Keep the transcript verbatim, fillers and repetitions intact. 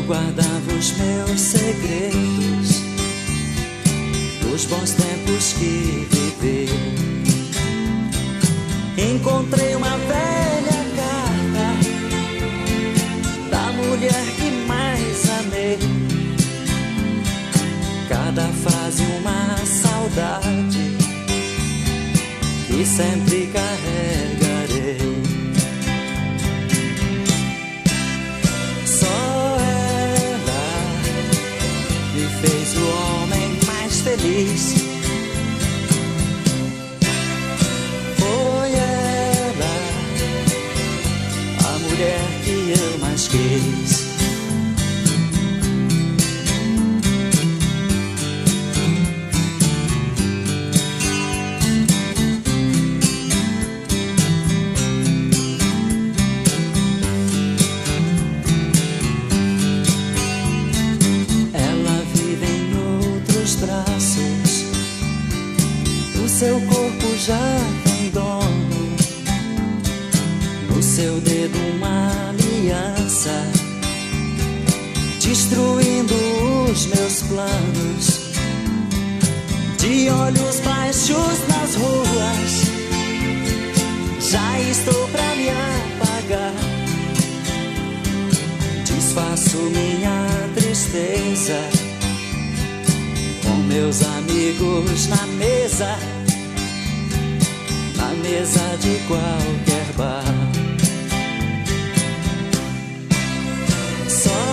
guardava os meus segredos dos bons tempos que vivi. Encontrei uma velha carta da mulher que mais amei. Cada frase uma saudade que sempre carregarei. Só ela me fez o homem mais feliz. Foi ela a mulher que eu mais quis. Seu corpo já tem dono, no seu dedo uma aliança, destruindo os meus planos. De olhos baixos nas ruas, já estou pra me apagar. Desfaço minha tristeza com meus amigos na mesa, na mesa de qualquer bar. Só